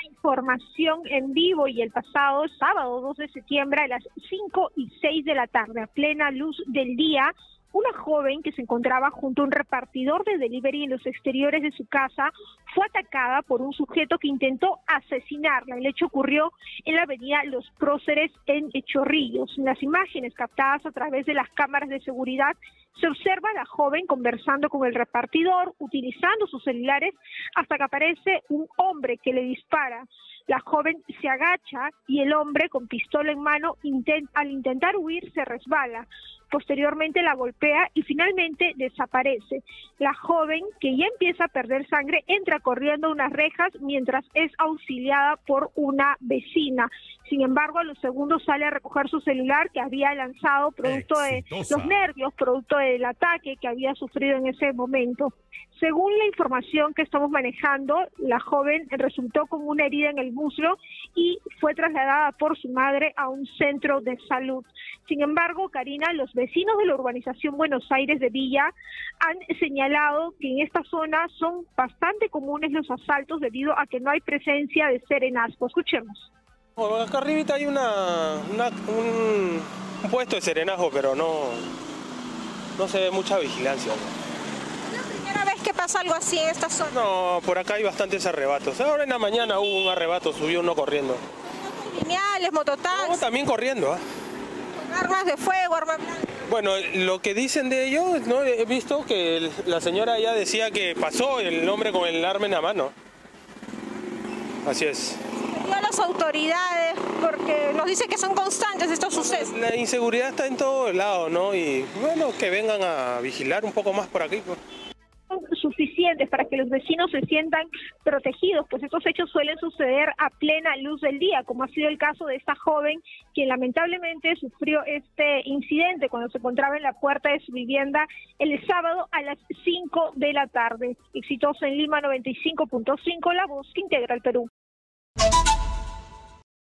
información en vivo y el pasado sábado 2 de septiembre a las 5:06 de la tarde, a plena luz del día, una joven que se encontraba junto a un repartidor de delivery en los exteriores de su casa fue atacada por un sujeto que intentó asesinarla. El hecho ocurrió en la avenida Los Próceres en Chorrillos. En las imágenes captadas a través de las cámaras de seguridad se observa a la joven conversando con el repartidor, utilizando sus celulares, hasta que aparece un hombre que le dispara. La joven se agacha y el hombre, con pistola en mano, al intentar huir, se resbala. Posteriormente la golpea y finalmente desaparece. La joven, que ya empieza a perder sangre, entra corriendo a unas rejas mientras es auxiliada por una vecina. Sin embargo, a los segundos sale a recoger su celular que había lanzado producto de los nervios, producto del ataque que había sufrido en ese momento. Según la información que estamos manejando, la joven resultó con una herida en el muslo y fue trasladada por su madre a un centro de salud. Sin embargo, Karina, los vecinos de la urbanización Buenos Aires de Villa han señalado que en esta zona son bastante comunes los asaltos debido a que no hay presencia de serenazgo. Escuchemos. Bueno, acá arribita hay un puesto de serenazgo, pero no se ve mucha vigilancia. ¿Es la primera vez que pasa algo así en esta zona? No, por acá hay bastantes arrebatos. Ahora en la mañana hubo un arrebato, subió uno corriendo. Lineales, mototaxis. No, también corriendo, ¿eh? Con armas de fuego, armas blancas. Bueno, lo que dicen de ellos, ¿no? He visto que la señora ya decía que pasó el hombre con el arma en la mano. Así es. A las autoridades, porque nos dice que son constantes estos sucesos. La inseguridad está en todos lados, ¿no? Y bueno, que vengan a vigilar un poco más por aquí, pues. Suficientes para que los vecinos se sientan protegidos, pues estos hechos suelen suceder a plena luz del día, como ha sido el caso de esta joven quien lamentablemente sufrió este incidente cuando se encontraba en la puerta de su vivienda el sábado a las 5 de la tarde. Exitosa en Lima 95.5, la voz que integra el Perú.